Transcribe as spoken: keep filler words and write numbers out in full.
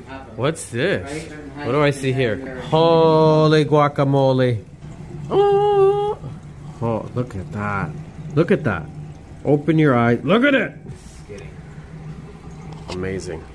What's this? What do I see here? Holy guacamole. Oh, oh, look at that. Look at that. Open your eyes. Look at it. Amazing.